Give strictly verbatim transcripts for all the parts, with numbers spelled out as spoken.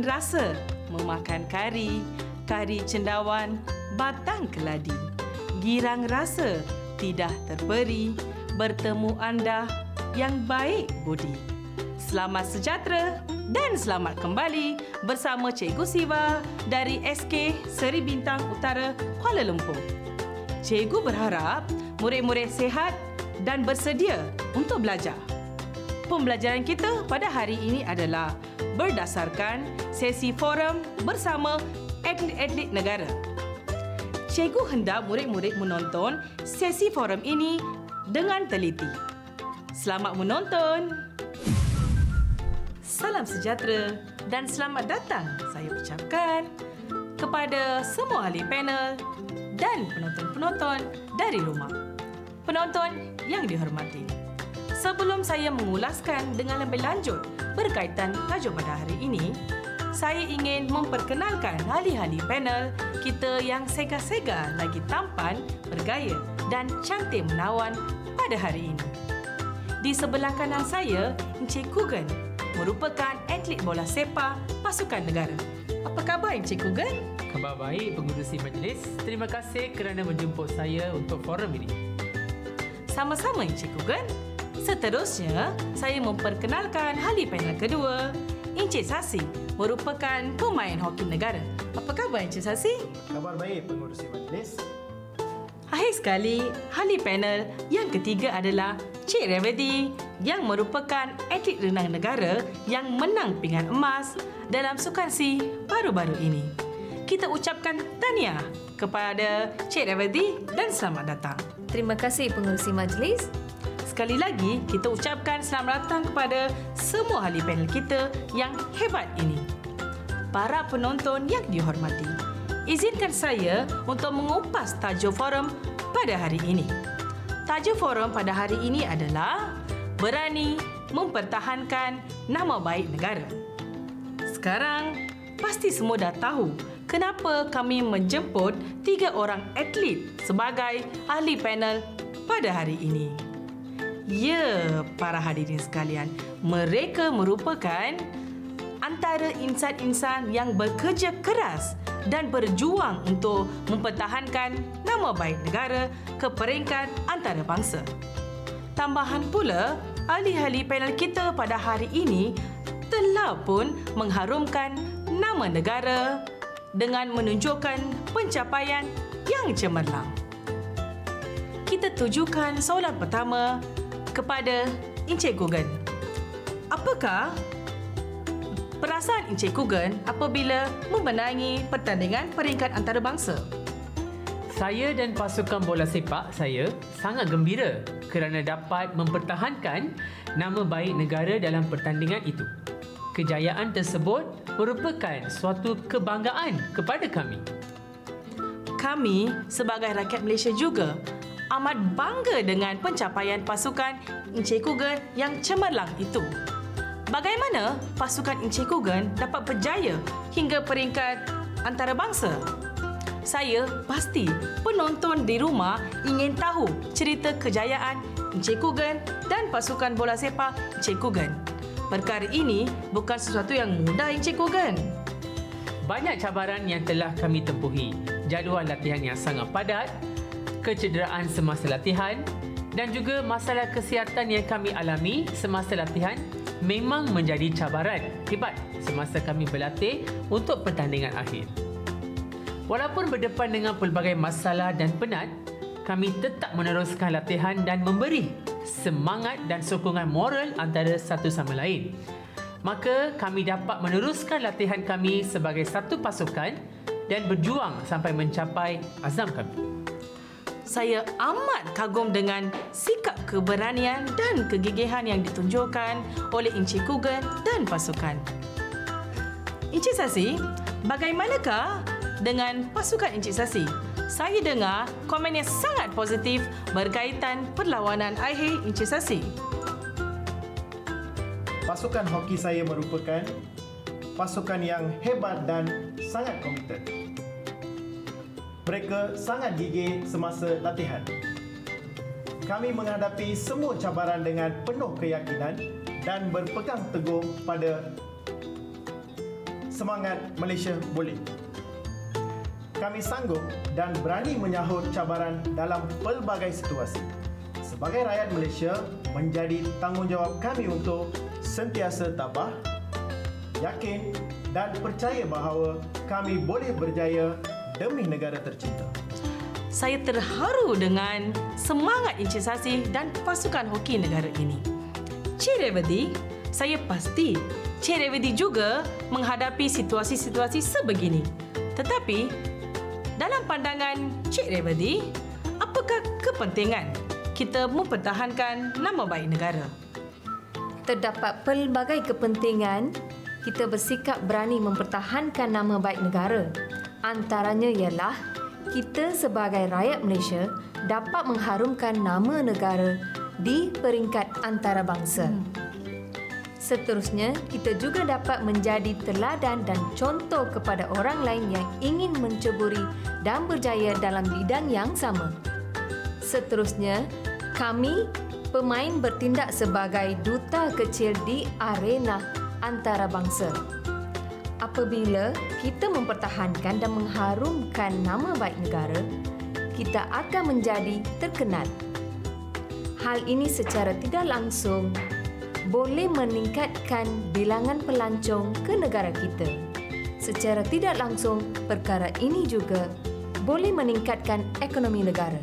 rasa memakan kari, kari cendawan, batang keladi. Girang rasa tidak terperi, bertemu anda yang baik budi. Selamat sejahtera dan selamat kembali bersama Cikgu Siva dari S K Seri Bintang Utara, Kuala Lumpur. Cikgu berharap murid-murid sihat dan bersedia untuk belajar. Pembelajaran kita pada hari ini adalah berdasarkan sesi forum bersama atlet-atlet negara. Cikgu hendak murid-murid menonton sesi forum ini dengan teliti. Selamat menonton. Salam sejahtera dan selamat datang saya ucapkan kepada semua ahli panel dan penonton-penonton dari rumah. Penonton yang dihormati, sebelum saya mengulaskan dengan lebih lanjut berkaitan tajuk pada hari ini, saya ingin memperkenalkan ahli-ahli panel kita yang sega-sega lagi tampan, bergaya dan cantik menawan pada hari ini. Di sebelah kanan saya, Encik Kugan merupakan atlet bola sepak pasukan negara. Apa khabar Encik Kugan? Khabar baik, pengurusi majlis. Terima kasih kerana menjemput saya untuk forum ini. Sama-sama Encik Kugan. Seterusnya, saya memperkenalkan ahli panel kedua, Encik Sasi, merupakan pemain hoki negara. Apa khabar Encik Sasi? Khabar baik, pengurusi majlis. Akhir sekali, ahli panel yang ketiga adalah Cik Revedi yang merupakan atlet renang negara yang menang pinggan emas dalam sukan si baru-baru ini. Kita ucapkan tahniah kepada Cik Revedi dan selamat datang. Terima kasih pengurusi majlis. Sekali lagi, kita ucapkan selamat datang kepada semua ahli panel kita yang hebat ini. Para penonton yang dihormati, izinkan saya untuk mengupas tajuk forum pada hari ini. Tajuk forum pada hari ini adalah berani mempertahankan nama baik negara. Sekarang, pasti semua dah tahu kenapa kami menjemput tiga orang atlet sebagai ahli panel pada hari ini. Ya, para hadirin sekalian, mereka merupakan antara insan-insan yang bekerja keras dan berjuang untuk mempertahankan nama baik negara ke peringkat antarabangsa. Tambahan pula, ahli-ahli panel kita pada hari ini telah pun mengharumkan nama negara dengan menunjukkan pencapaian yang cemerlang. Kita tujukan soalan pertama kepada Encik Kugan. Apakah perasaan Encik Kugan apabila memenangi pertandingan peringkat antarabangsa? Saya dan pasukan bola sepak saya sangat gembira kerana dapat mempertahankan nama baik negara dalam pertandingan itu. Kejayaan tersebut merupakan suatu kebanggaan kepada kami. Kami sebagai rakyat Malaysia juga amat bangga dengan pencapaian pasukan Encik Kugan yang cemerlang itu. Bagaimana pasukan Encik Kugan dapat berjaya hingga peringkat antarabangsa? Saya pasti penonton di rumah ingin tahu cerita kejayaan Encik Kugan dan pasukan bola sepak Encik Kugan. Perkara ini bukan sesuatu yang mudah Encik Kugan. Banyak cabaran yang telah kami tempuhi, jadual latihan yang sangat padat, kecederaan semasa latihan dan juga masalah kesihatan yang kami alami semasa latihan memang menjadi cabaran hebat semasa kami berlatih untuk pertandingan akhir. Walaupun berdepan dengan pelbagai masalah dan penat, kami tetap meneruskan latihan dan memberi semangat dan sokongan moral antara satu sama lain. Maka kami dapat meneruskan latihan kami sebagai satu pasukan dan berjuang sampai mencapai azam kami. Saya amat kagum dengan sikap keberanian dan kegigihan yang ditunjukkan oleh Encik Kugan dan pasukan. Encik Sasi, bagaimanakah dengan pasukan Encik Sasi? Saya dengar komen yang sangat positif berkaitan perlawanan akhir Encik Sasi. Pasukan hoki saya merupakan pasukan yang hebat dan sangat komited. Mereka sangat gigih semasa latihan. Kami menghadapi semua cabaran dengan penuh keyakinan dan berpegang teguh pada Semangat Malaysia boleh. Kami sanggup dan berani menyahut cabaran dalam pelbagai situasi. Sebagai rakyat Malaysia, menjadi tanggungjawab kami untuk sentiasa tabah, yakin dan percaya bahawa kami boleh berjaya demi negara tercinta. Saya terharu dengan semangat Encik Sasi dan pasukan hoki negara ini. Cik Revati, saya pasti Cik Revati juga menghadapi situasi-situasi sebegini. Tetapi, dalam pandangan Cik Revati, apakah kepentingan kita mempertahankan nama baik negara? Terdapat pelbagai kepentingan kita bersikap berani mempertahankan nama baik negara. Antaranya ialah kita sebagai rakyat Malaysia dapat mengharumkan nama negara di peringkat antarabangsa. Seterusnya, kita juga dapat menjadi teladan dan contoh kepada orang lain yang ingin menceburi dan berjaya dalam bidang yang sama. Seterusnya, kami pemain bertindak sebagai duta kecil di arena antarabangsa. Apabila kita mempertahankan dan mengharumkan nama baik negara, kita akan menjadi terkenal. Hal ini secara tidak langsung boleh meningkatkan bilangan pelancong ke negara kita. Secara tidak langsung, perkara ini juga boleh meningkatkan ekonomi negara.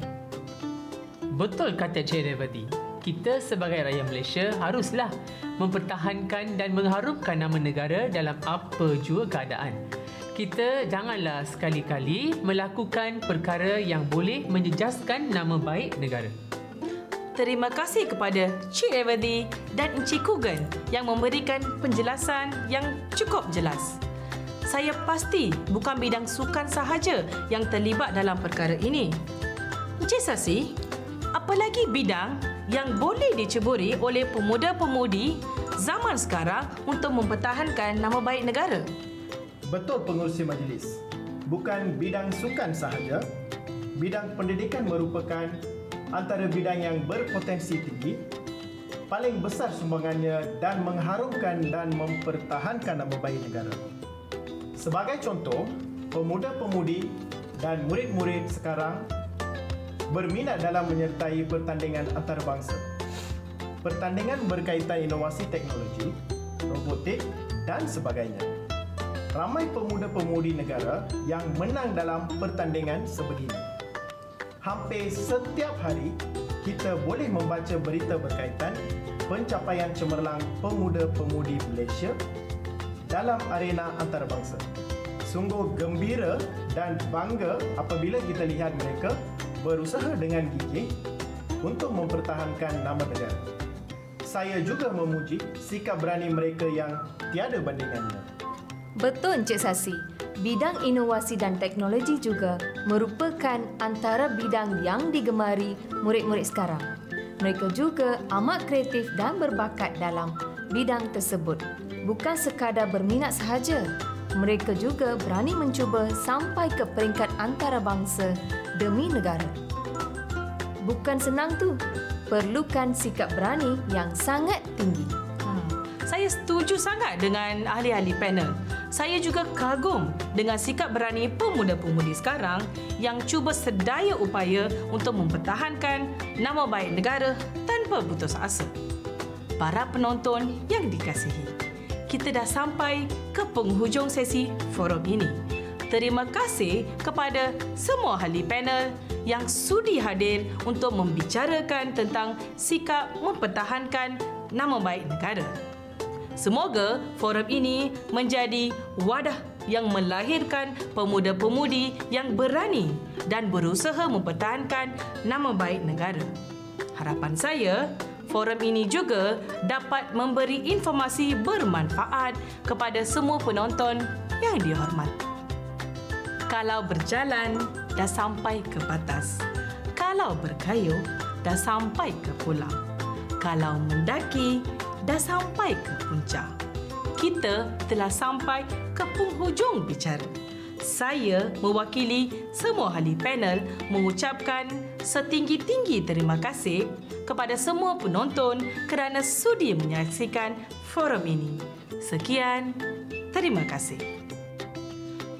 Betul kata Cik Revati. Kita sebagai rakyat Malaysia haruslah mempertahankan dan mengharumkan nama negara dalam apa jua keadaan. Kita janganlah sekali-kali melakukan perkara yang boleh menjejaskan nama baik negara. Terima kasih kepada Cik Revati dan Encik Kugan yang memberikan penjelasan yang cukup jelas. Saya pasti bukan bidang sukan sahaja yang terlibat dalam perkara ini. Encik Sasi, apa lagi bidang yang boleh diceburi oleh pemuda-pemudi zaman sekarang untuk mempertahankan nama baik negara? Betul pengerusi majlis. Bukan bidang sukan sahaja, bidang pendidikan merupakan antara bidang yang berpotensi tinggi, paling besar sumbangannya dan mengharumkan dan mempertahankan nama baik negara. Sebagai contoh, pemuda-pemudi dan murid-murid sekarang berminat dalam menyertai pertandingan antarabangsa. Pertandingan berkaitan inovasi teknologi, robotik dan sebagainya. Ramai pemuda-pemudi negara yang menang dalam pertandingan sebegini. Hampir setiap hari, kita boleh membaca berita berkaitan pencapaian cemerlang pemuda-pemudi Malaysia dalam arena antarabangsa. Sungguh gembira dan bangga apabila kita lihat mereka berusaha dengan gigih untuk mempertahankan nama negara. Saya juga memuji sikap berani mereka yang tiada bandingannya. Betul Encik Sasi, bidang inovasi dan teknologi juga merupakan antara bidang yang digemari murid-murid sekarang. Mereka juga amat kreatif dan berbakat dalam bidang tersebut. Bukan sekadar berminat sahaja, mereka juga berani mencuba sampai ke peringkat antarabangsa demi negara. Bukan senang tu, perlukan sikap berani yang sangat tinggi. Hmm. Saya setuju sangat dengan ahli-ahli panel. Saya juga kagum dengan sikap berani pemuda-pemudi sekarang yang cuba sedaya upaya untuk mempertahankan nama baik negara tanpa putus asa. Para penonton yang dikasihi, kita dah sampai ke penghujung sesi forum ini. Terima kasih kepada semua ahli panel yang sudi hadir untuk membicarakan tentang sikap mempertahankan nama baik negara. Semoga forum ini menjadi wadah yang melahirkan pemuda-pemudi yang berani dan berusaha mempertahankan nama baik negara. Harapan saya, forum ini juga dapat memberi informasi bermanfaat kepada semua penonton yang dihormati. Kalau berjalan, dah sampai ke batas. Kalau berkayuh, dah sampai ke pulau. Kalau mendaki, dah sampai ke puncak. Kita telah sampai ke penghujung bicara. Saya mewakili semua ahli panel mengucapkan setinggi-tinggi terima kasih kepada semua penonton kerana sudi menyaksikan forum ini. Sekian, terima kasih.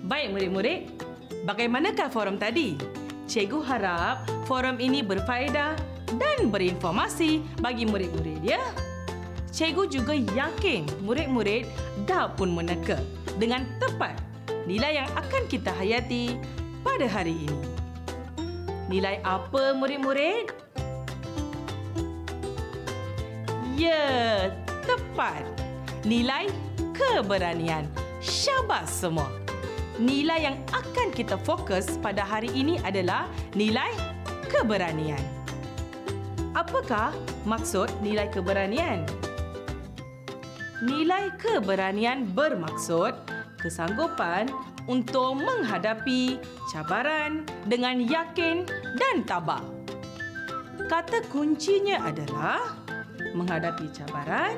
Baik murid-murid, bagaimanakah forum tadi? Cikgu harap forum ini berfaedah dan berinformasi bagi murid-murid ya. Cikgu juga yakin murid-murid dah pun meneka dengan tepat nilai yang akan kita hayati pada hari ini. Nilai apa murid-murid? Ya, tepat. Nilai keberanian. Syabas semua. Nilai yang akan kita fokus pada hari ini adalah nilai keberanian. Apakah maksud nilai keberanian? Nilai keberanian bermaksud kesanggupan untuk menghadapi cabaran dengan yakin dan tabah. Kata kuncinya adalah menghadapi cabaran,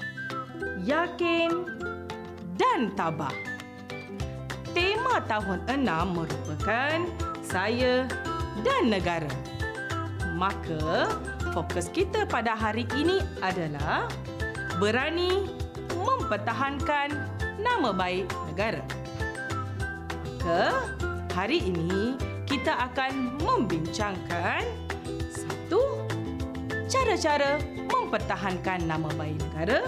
yakin dan tabah. Tema tahun enam merupakan saya dan negara. Maka, fokus kita pada hari ini adalah berani mempertahankan nama baik negara. Maka, hari ini kita akan membincangkan satu, cara-cara mempertahankan nama baik negara.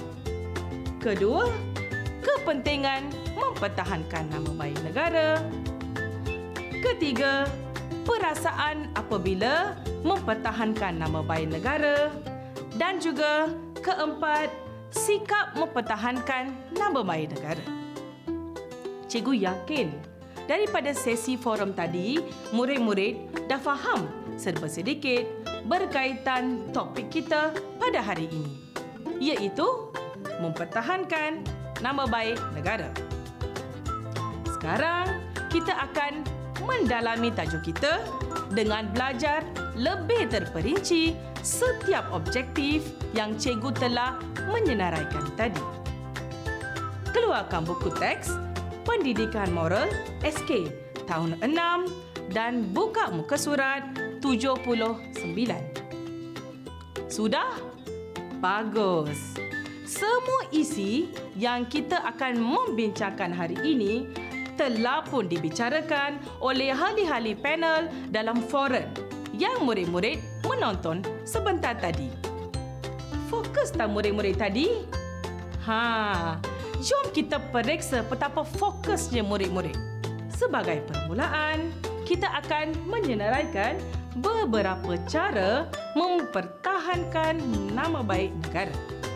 Kedua, kepentingan mempertahankan nama baik negara. Ketiga, perasaan apabila mempertahankan nama baik negara. Dan juga keempat, sikap mempertahankan nama baik negara. Cikgu yakin daripada sesi forum tadi, murid-murid dah faham serba sedikit berkaitan topik kita pada hari ini, iaitu mempertahankan nama baik negara. Sekarang, kita akan mendalami tajuk kita dengan belajar lebih terperinci setiap objektif yang cikgu telah menyenaraikan tadi. Keluarkan buku teks Pendidikan Moral S K tahun enam dan buka muka surat tujuh puluh sembilan. Sudah? Bagus. Semua isi yang kita akan membincangkan hari ini telah pun dibicarakan oleh ahli-ahli panel dalam forum yang murid-murid menonton sebentar tadi. Fokus tak murid-murid tadi? Ha, jom kita periksa betapa fokusnya murid-murid. Sebagai permulaan, kita akan menyenaraikan beberapa cara mempertahankan nama baik negara.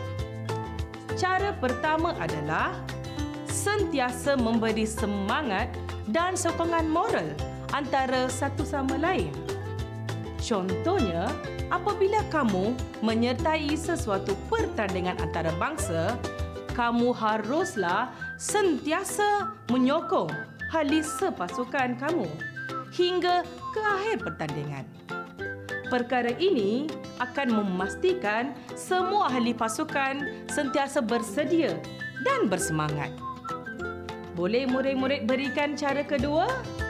Cara pertama adalah sentiasa memberi semangat dan sokongan moral antara satu sama lain. Contohnya, apabila kamu menyertai sesuatu pertandingan antarabangsa, kamu haruslah sentiasa menyokong ahli sepasukan kamu hingga ke akhir pertandingan. Perkara ini akan memastikan semua ahli pasukan sentiasa bersedia dan bersemangat. Boleh murid-murid berikan cara kedua?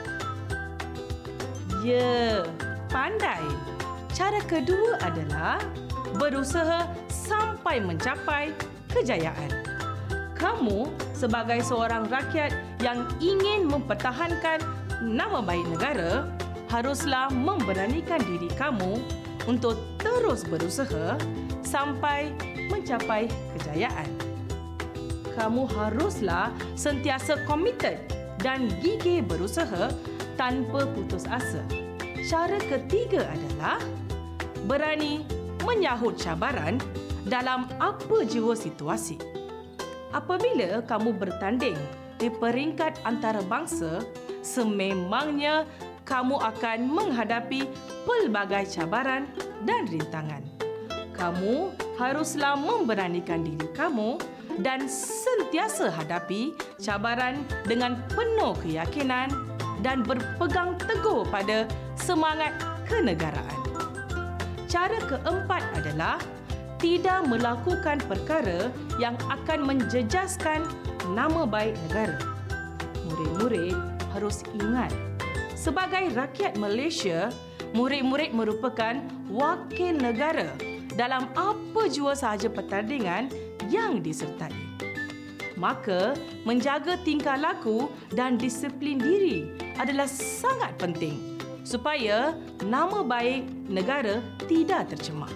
Ya, pandai. Cara kedua adalah berusaha sampai mencapai kejayaan. Kamu sebagai seorang rakyat yang ingin mempertahankan nama baik negara, haruslah memberanikan diri kamu untuk terus berusaha sampai mencapai kejayaan. Kamu haruslah sentiasa komited dan gigih berusaha tanpa putus asa. Cara ketiga adalah berani menyahut cabaran dalam apa jua situasi. Apabila kamu bertanding di peringkat antarabangsa, sememangnya kamu akan menghadapi pelbagai cabaran dan rintangan. Kamu haruslah memberanikan diri kamu dan sentiasa hadapi cabaran dengan penuh keyakinan dan berpegang teguh pada semangat kenegaraan. Cara keempat adalah tidak melakukan perkara yang akan menjejaskan nama baik negara. Murid-murid harus ingat, sebagai rakyat Malaysia, murid-murid merupakan wakil negara dalam apa jua sahaja pertandingan yang disertai. Maka, menjaga tingkah laku dan disiplin diri adalah sangat penting supaya nama baik negara tidak tercemar.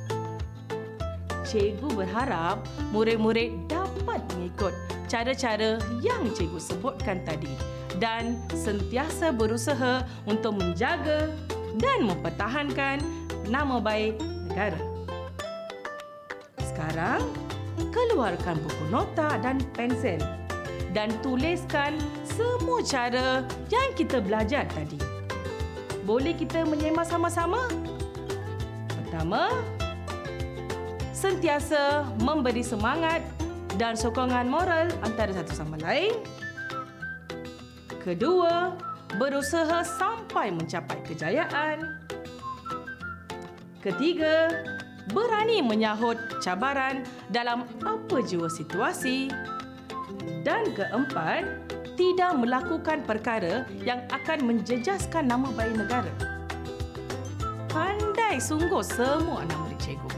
Cikgu berharap murid-murid dapat mengikut cara-cara yang cikgu sebutkan tadi dan sentiasa berusaha untuk menjaga dan mempertahankan nama baik negara. Sekarang, keluarkan buku nota dan pensel dan tuliskan semua cara yang kita belajar tadi. Boleh kita menyemak sama-sama? Pertama, sentiasa memberi semangat dan sokongan moral antara satu sama lain. Kedua, berusaha sampai mencapai kejayaan. Ketiga, berani menyahut cabaran dalam apa jua situasi. Dan keempat, tidak melakukan perkara yang akan menjejaskan nama baik negara. Pandai sungguh semua anak murid cikgu.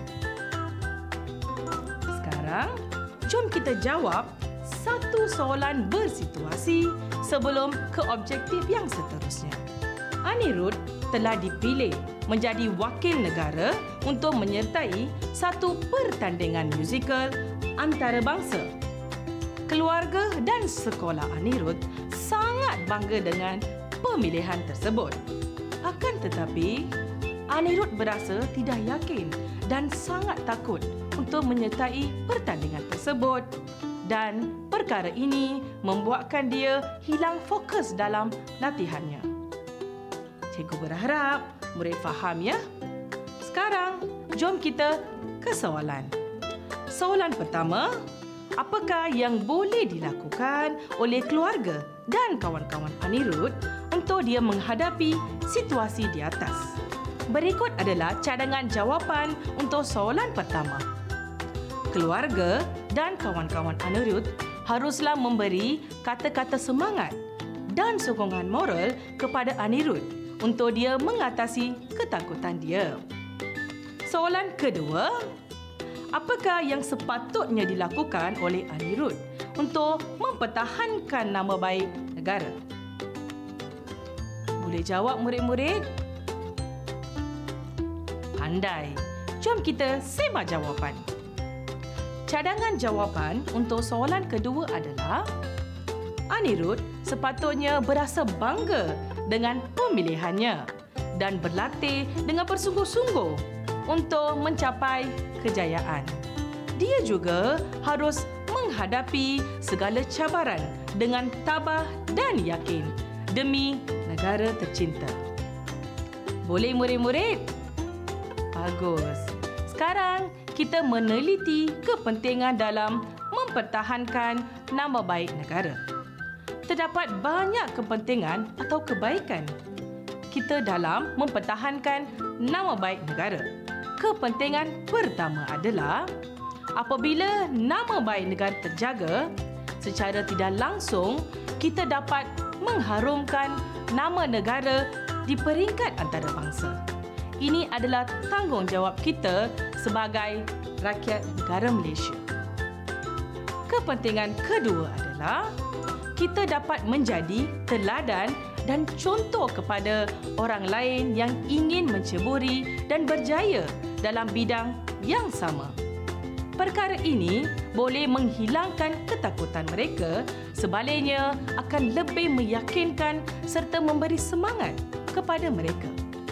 Sekarang, jom kita jawab satu soalan bersituasi sebelum ke objektif yang seterusnya. Anirudh telah dipilih menjadi wakil negara untuk menyertai satu pertandingan musikal antarabangsa. Keluarga dan sekolah Anirudh sangat bangga dengan pemilihan tersebut. Akan tetapi, Anirudh berasa tidak yakin dan sangat takut untuk menyertai pertandingan tersebut. Dan perkara ini membuatkan dia hilang fokus dalam latihannya. Cikgu berharap murid faham ya. Sekarang, jom kita ke soalan. Soalan pertama, apakah yang boleh dilakukan oleh keluarga dan kawan-kawan Anirudh untuk dia menghadapi situasi di atas? Berikut adalah cadangan jawapan untuk soalan pertama. Keluarga dan kawan-kawan Anirudh haruslah memberi kata-kata semangat dan sokongan moral kepada Anirudh untuk dia mengatasi ketakutan dia. Soalan kedua, apakah yang sepatutnya dilakukan oleh Anirudh untuk mempertahankan nama baik negara? Boleh jawab murid-murid? Pandai. Jom kita semak jawapan. Cadangan jawapan untuk soalan kedua adalah Anirudh sepatutnya berasa bangga dengan pemilihannya dan berlatih dengan bersungguh-sungguh untuk mencapai kejayaan. Dia juga harus menghadapi segala cabaran dengan tabah dan yakin demi negara tercinta. Boleh murid-murid? Bagus. Sekarang kita meneliti kepentingan dalam mempertahankan nama baik negara. Terdapat banyak kepentingan atau kebaikan kita dalam mempertahankan nama baik negara. Kepentingan pertama adalah apabila nama baik negara terjaga, secara tidak langsung kita dapat mengharumkan nama negara di peringkat antarabangsa. Ini adalah tanggungjawab kita sebagai rakyat negara Malaysia. Kepentingan kedua adalah kita dapat menjadi teladan dan contoh kepada orang lain yang ingin menceburi dan berjaya dalam bidang yang sama. Perkara ini boleh menghilangkan ketakutan mereka, sebaliknya akan lebih meyakinkan serta memberi semangat kepada mereka.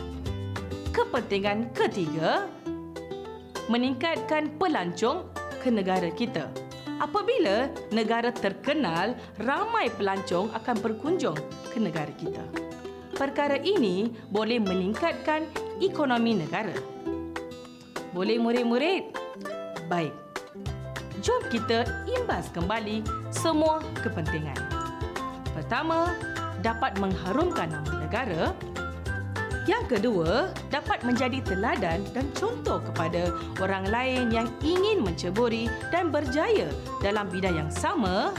Kepentingan ketiga, meningkatkan pelancong ke negara kita. Apabila negara terkenal, ramai pelancong akan berkunjung ke negara kita. Perkara ini boleh meningkatkan ekonomi negara. Boleh murid-murid? Baik. Jom kita imbas kembali semua kepentingan. Pertama, dapat mengharumkan nama negara. Yang kedua, dapat menjadi teladan dan contoh kepada orang lain yang ingin menceburi dan berjaya dalam bidang yang sama.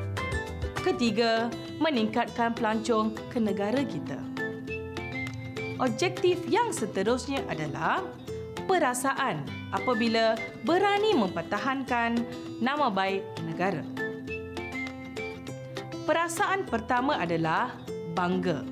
Ketiga, meningkatkan pelancong ke negara kita. Objektif yang seterusnya adalah perasaan apabila berani mempertahankan nama baik negara. Perasaan pertama adalah bangga.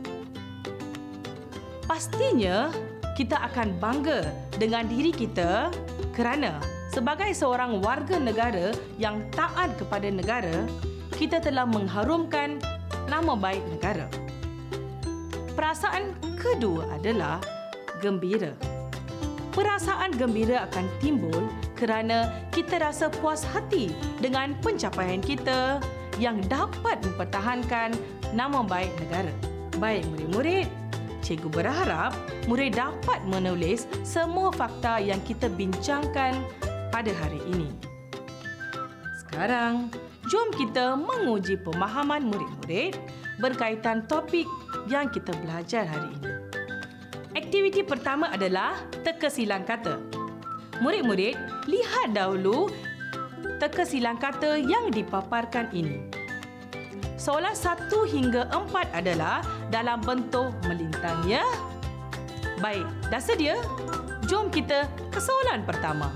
Pastinya kita akan bangga dengan diri kita kerana sebagai seorang warga negara yang taat kepada negara, kita telah mengharumkan nama baik negara. Perasaan kedua adalah gembira. Perasaan gembira akan timbul kerana kita rasa puas hati dengan pencapaian kita yang dapat mempertahankan nama baik negara. Baik murid-murid, cikgu berharap murid dapat menulis semua fakta yang kita bincangkan pada hari ini. Sekarang, jom kita menguji pemahaman murid-murid berkaitan topik yang kita belajar hari ini. Aktiviti pertama adalah teka silang kata. Murid-murid, lihat dahulu teka silang kata yang dipaparkan ini. Soalan satu hingga empat adalah dalam bentuk melintang, ya? Baik, dah sedia? Jom kita ke soalan pertama.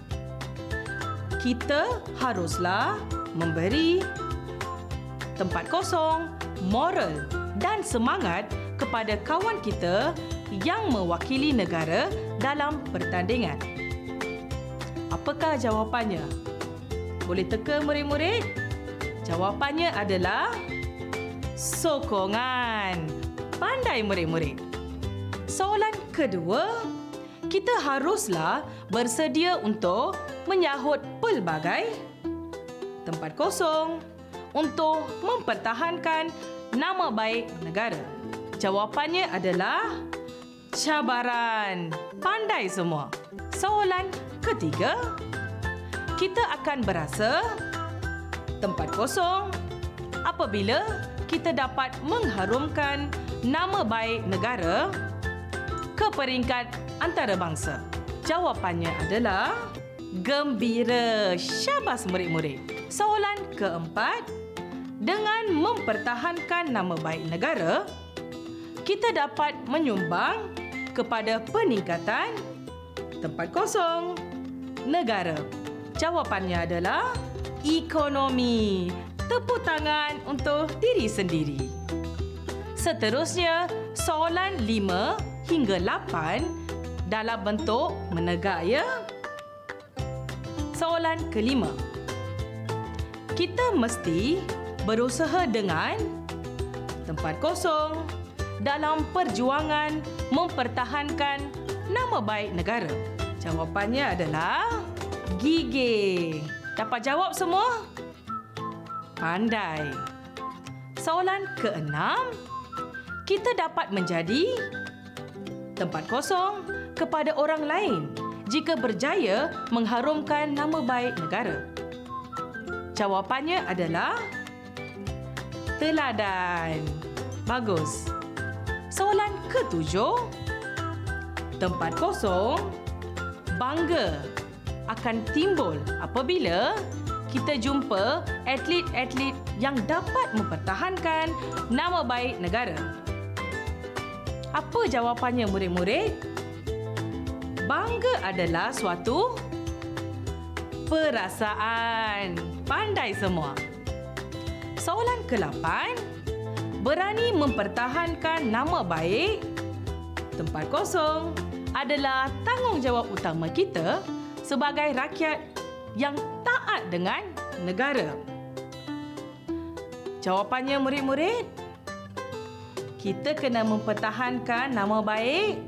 Kita haruslah memberi tempat kosong, moral dan semangat kepada kawan kita yang mewakili negara dalam pertandingan. Apakah jawapannya? Boleh teka murid-murid? Jawapannya adalah sokongan. Pandai murid-murid. Soalan kedua, kita haruslah bersedia untuk menyahut pelbagai tempat kosong untuk mempertahankan nama baik negara. Jawapannya adalah cabaran. Pandai semua. Soalan ketiga, kita akan berasa tempat kosong apabila kita dapat mengharumkan nama baik negara ke peringkat antarabangsa. Jawapannya adalah gembira. Syabas murid-murid. Soalan keempat, dengan mempertahankan nama baik negara, kita dapat menyumbang kepada peningkatan tempat kosong negara. Jawapannya adalah ekonomi. Tepuk tangan untuk diri sendiri. Seterusnya, soalan lima hingga lapan dalam bentuk menegak, ya? Soalan kelima. Kita mesti berusaha dengan tempat kosong dalam perjuangan mempertahankan nama baik negara. Jawapannya adalah gigih. Dapat jawab semua? Pandai. Soalan keenam. Kita dapat menjadi tempat kosong kepada orang lain jika berjaya mengharumkan nama baik negara. Jawapannya adalah teladan. Bagus. Soalan ketujuh. Tempat kosong bangga akan timbul apabila kita jumpa atlet-atlet yang dapat mempertahankan nama baik negara. Apa jawapannya murid-murid? Bangga adalah suatu perasaan. Pandai semua. Soalan ke-lapan. Berani mempertahankan nama baik tempat kosong adalah tanggungjawab utama kita sebagai rakyat yang taat dengan negara. Jawapannya murid-murid? Kita kena mempertahankan nama baik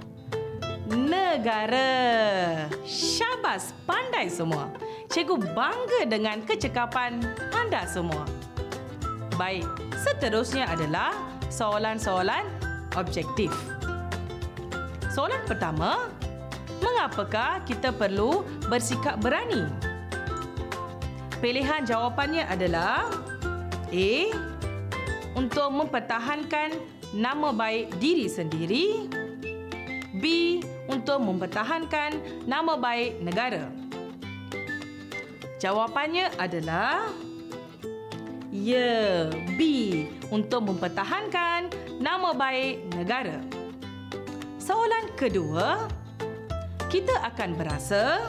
negara. Syabas, pandai semua. Cikgu bangga dengan kecekapan anda semua. Baik, seterusnya adalah soalan-soalan objektif. Soalan pertama, mengapakah kita perlu bersikap berani? Pilihan jawapannya adalah A. Untuk mempertahankan nama baik diri sendiri. B. Untuk mempertahankan nama baik negara. Jawapannya adalah ya, B. Untuk mempertahankan nama baik negara. Soalan kedua, kita akan berasa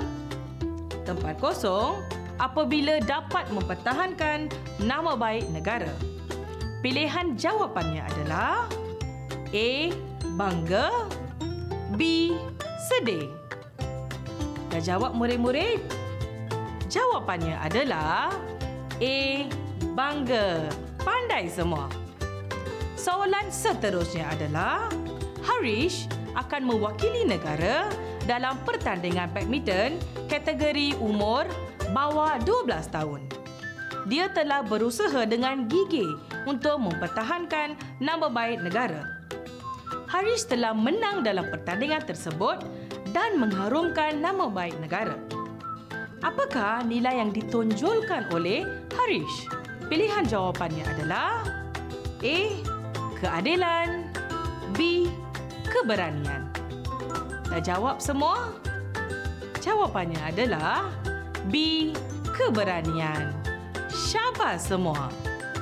tempat kosong apabila dapat mempertahankan nama baik negara. Pilihan jawapannya adalah A. Bangga, B. Sedih. Dah jawab murid-murid? Jawapannya adalah A. Bangga. Pandai semua. Soalan seterusnya adalah, Harish akan mewakili negara dalam pertandingan badminton kategori umur bawah dua belas tahun. Dia telah berusaha dengan gigih untuk mempertahankan nama baik negara. Harish telah menang dalam pertandingan tersebut dan mengharumkan nama baik negara. Apakah nilai yang ditonjolkan oleh Harish? Pilihan jawapannya adalah A. Keadilan, B. Keberanian. Dah jawab semua? Jawapannya adalah B. Keberanian. Syabas semua.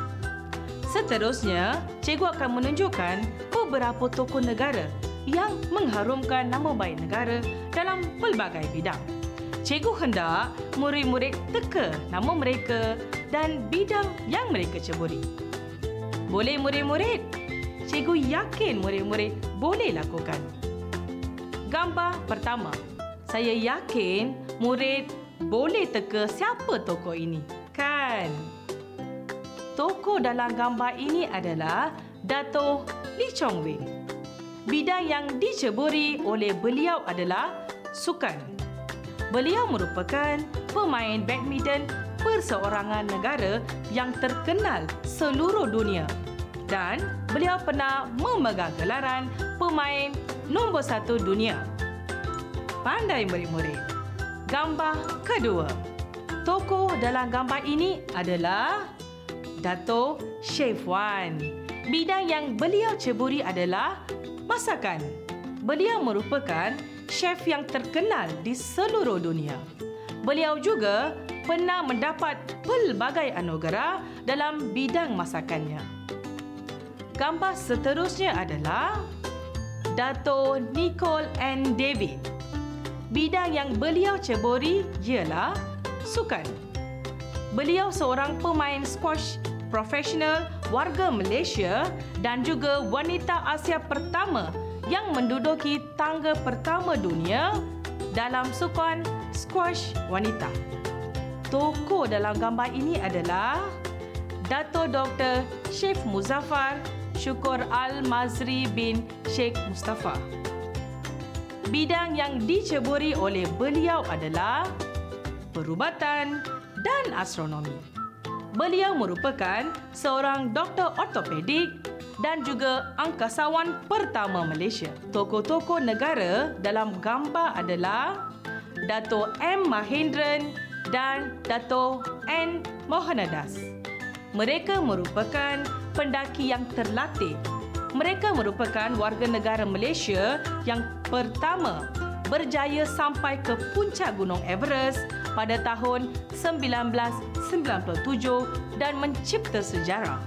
Seterusnya, cikgu akan menunjukkan beberapa tokoh negara yang mengharumkan nama baik negara dalam pelbagai bidang. Cikgu hendak murid-murid teka nama mereka dan bidang yang mereka ceburi. Boleh murid-murid? Cikgu yakin murid-murid boleh lakukan. Gambar pertama. Saya yakin murid boleh teka siapa tokoh ini, kan? Tokoh dalam gambar ini adalah Dato' Lee Chong Wei. Bidang yang diceburi oleh beliau adalah sukan. Beliau merupakan pemain badminton perseorangan negara yang terkenal seluruh dunia dan beliau pernah memegang gelaran pemain nombor satu dunia. Pandai murid-murid. Gambar kedua. Tokoh dalam gambar ini adalah Dato' Chef Wan. Bidang yang beliau ceburi adalah masakan. Beliau merupakan chef yang terkenal di seluruh dunia. Beliau juga pernah mendapat pelbagai anugerah dalam bidang masakannya. Gambar seterusnya adalah Dato' Nicole Ann David. Bidang yang beliau ceburi ialah sukan. Beliau seorang pemain squash profesional warga Malaysia dan juga wanita Asia pertama yang menduduki tangga pertama dunia dalam sukan squash wanita. Tokoh dalam gambar ini adalah Dato' Doktor Sheikh Muzaffar Syukur Al-Mazri bin Sheikh Mustafa. Bidang yang diceburi oleh beliau adalah perubatan dan astronomi. Beliau merupakan seorang doktor ortopedik dan juga angkasawan pertama Malaysia. Tokoh-tokoh negara dalam gambar adalah Dato' M. Mahendran dan Dato' N. Mohanedas. Mereka merupakan pendaki yang terlatih. Mereka merupakan warga negara Malaysia yang pertama berjaya sampai ke puncak Gunung Everest pada tahun sembilan belas sembilan puluh tujuh dan mencipta sejarah.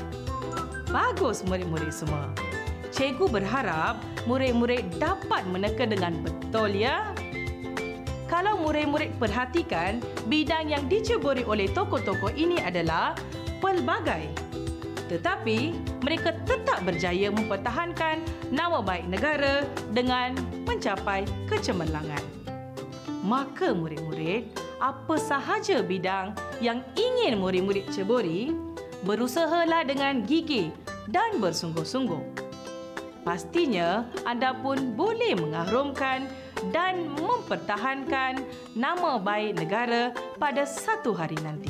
Bagus murid-murid semua. Cikgu berharap murid-murid dapat meneka dengan betul ya. Kalau murid-murid perhatikan, bidang yang diceburi oleh tokoh-tokoh ini adalah pelbagai. Tetapi mereka tetap berjaya mempertahankan nama baik negara dengan mencapai kecemerlangan. Maka murid-murid, apa sahaja bidang yang ingin murid-murid ceburi, berusahalah dengan gigih dan bersungguh-sungguh. Pastinya anda pun boleh mengharumkan dan mempertahankan nama baik negara pada satu hari nanti.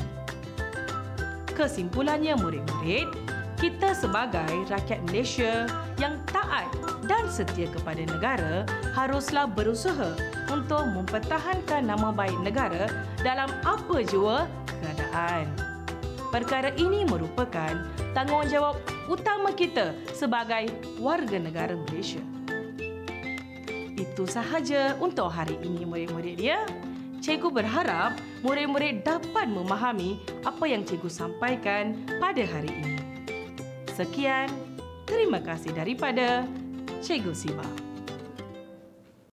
Kesimpulannya murid-murid, kita sebagai rakyat Malaysia yang taat dan setia kepada negara haruslah berusaha untuk mempertahankan nama baik negara dalam apa jua keadaan. Perkara ini merupakan tanggungjawab utama kita sebagai warga negara Malaysia. Itu sahaja untuk hari ini murid-murid ya. Cikgu berharap murid-murid dapat memahami apa yang cikgu sampaikan pada hari ini. Sekian, terima kasih daripada Cikgu Siva.